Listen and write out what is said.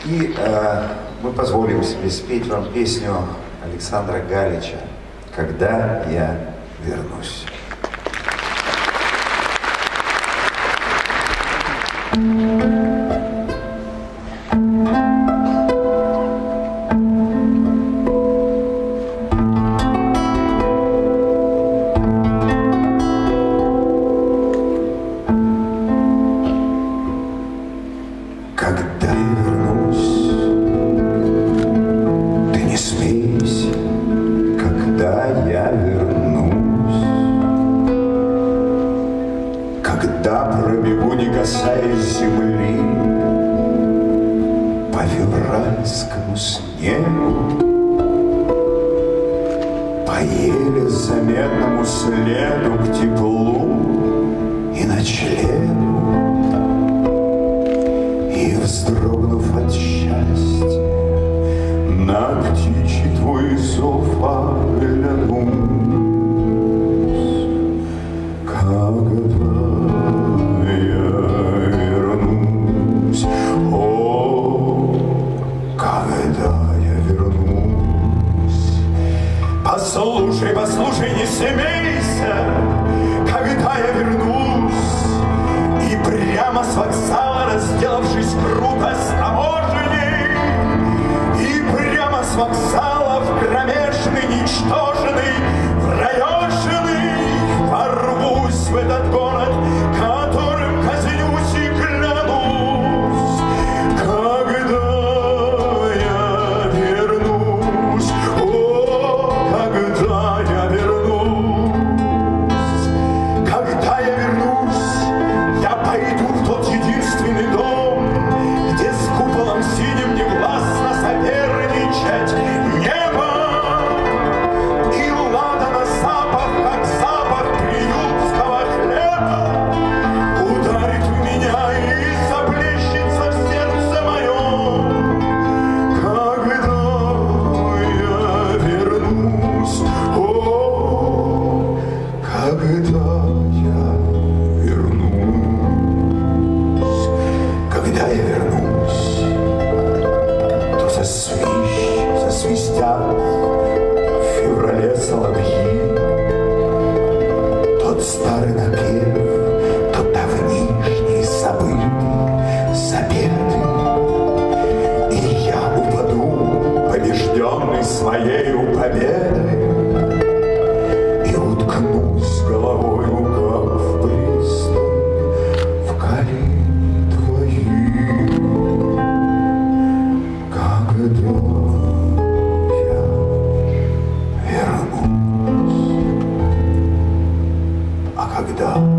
И мы позволим себе спеть вам песню Александра Галича «Когда я вернусь». Когда я вернусь, ты не смейся, когда я вернусь, когда пробегу, не касаясь земли, по февральскому снегу, по еле заметному следу к теплу и ночлегу. И, вздрогнув от счастья, на птичий твой зов оглянусь, когда я вернусь, о, когда я вернусь. Послушай, послушай, не смейся, когда я вернусь, и прямо с вокзала, разделавшись круто с таможеней, и прямо с вокзала в кромешный, ничтожный, в раешенный ворвусь в этот город, которым казнюсь и клянусь, когда я вернусь, о, когда я вернусь, когда я вернусь. Я пойду в тот единственный дом, где с куполом синим негласно соперничать небо. И ладана запах, как запах приютского хлеба, ударит в меня и заплещется в сердце моем. Когда я вернусь, о, когда я когда я вернусь, то засвистят в феврале соловьи, тот старый напев, тот давнишний, забытый, забетый, и я упаду, побежденный своею победой, и уткнусь головою, как в пристань, в колени твои, когда я вернусь. А когда